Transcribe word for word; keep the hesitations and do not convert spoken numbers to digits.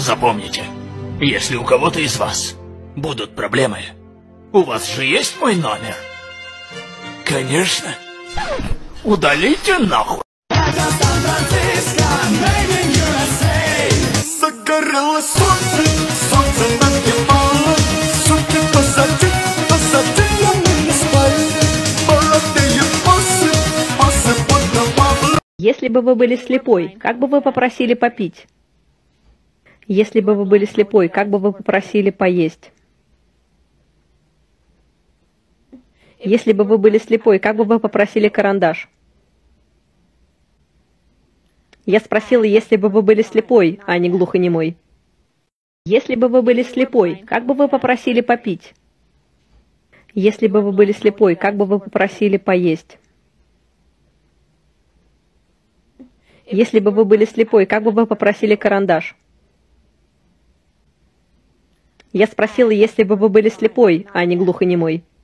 Запомните, если у кого-то из вас будут проблемы, у вас же есть мой номер? Конечно. Удалите нахуй. Загорелось солнце, солнце нагревало, сутки позади, позади мы не спали. Молодые боссы, боссы поднавали. Если бы вы были слепой, как бы вы попросили попить? Если бы вы были слепой, как бы вы попросили поесть? Если бы вы были слепой, как бы вы попросили карандаш? Я спросила, если бы вы были слепой, а не глухонемой. Если бы вы были слепой, как бы вы попросили попить? Если бы вы были слепой, как бы вы попросили поесть? Если бы вы были слепой, как бы вы попросили карандаш? Я спросила, если бы вы были слепой, а не глухонемой.